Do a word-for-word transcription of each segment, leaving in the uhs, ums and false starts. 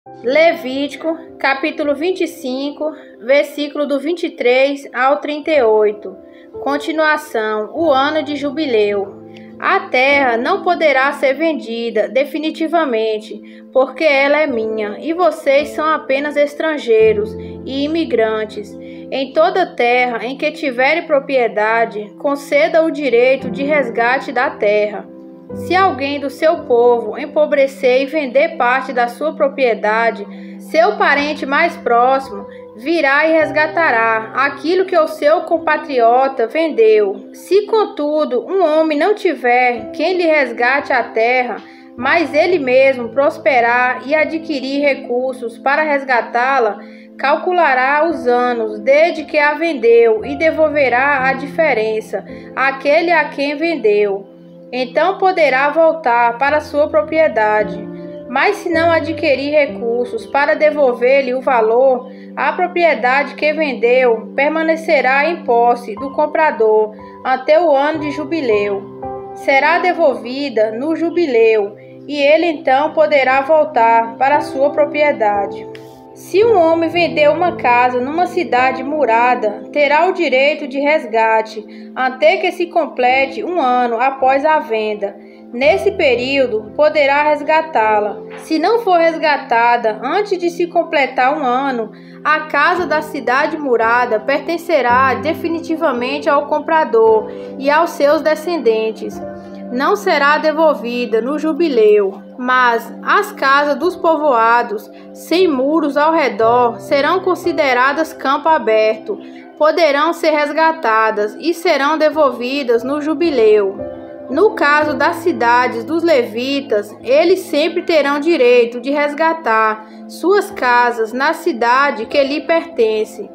Levítico, capítulo vinte e cinco, versículo do vinte e três ao trinta e oito. Continuação: o ano de jubileu. A terra não poderá ser vendida definitivamente, porque ela é minha, e vocês são apenas estrangeiros e imigrantes. Em toda terra em que tiverem propriedade, conceda o direito de resgate da terra. Se alguém do seu povo empobrecer e vender parte da sua propriedade, seu parente mais próximo virá e resgatará aquilo que o seu compatriota vendeu. Se, contudo, um homem não tiver quem lhe resgate a terra, mas ele mesmo prosperar e adquirir recursos para resgatá-la, calculará os anos desde que a vendeu e devolverá a diferença àquele a quem vendeu. Então poderá voltar para sua propriedade. Mas se não adquirir recursos para devolver-lhe o valor, a propriedade que vendeu permanecerá em posse do comprador até o ano de jubileu. Será devolvida no jubileu, e ele então poderá voltar para a sua propriedade. Se um homem vender uma casa numa cidade murada, terá o direito de resgate até que se complete um ano após a venda. Nesse período, poderá resgatá-la. Se não for resgatada antes de se completar um ano, a casa da cidade murada pertencerá definitivamente ao comprador e aos seus descendentes. Não será devolvida no jubileu, mas as casas dos povoados, sem muros ao redor, serão consideradas campo aberto, poderão ser resgatadas e serão devolvidas no jubileu. No caso das cidades dos levitas, eles sempre terão direito de resgatar suas casas na cidade que lhe pertence.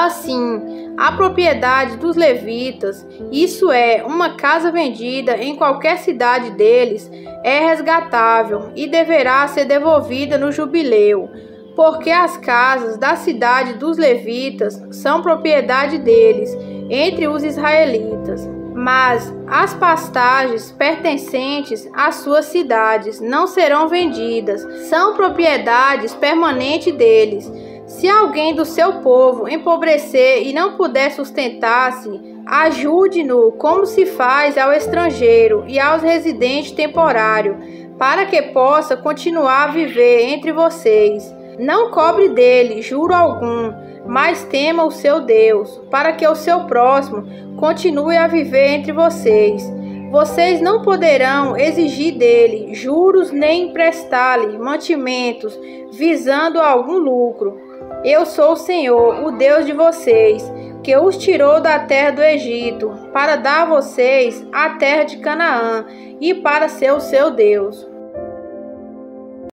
Assim, a propriedade dos levitas, isso é, uma casa vendida em qualquer cidade deles, é resgatável e deverá ser devolvida no jubileu, porque as casas da cidade dos levitas são propriedade deles, entre os israelitas. Mas as pastagens pertencentes às suas cidades não serão vendidas, são propriedades permanentes deles. Se alguém do seu povo empobrecer e não puder sustentar-se, ajude-no como se faz ao estrangeiro e aos residentes temporários, para que possa continuar a viver entre vocês. Não cobre dele juro algum, mas tema o seu Deus, para que o seu próximo continue a viver entre vocês. Vocês não poderão exigir dele juros nem emprestar-lhe mantimentos, visando algum lucro. Eu sou o Senhor, o Deus de vocês, que os tirou da terra do Egito, para dar a vocês a terra de Canaã, e para ser o seu Deus.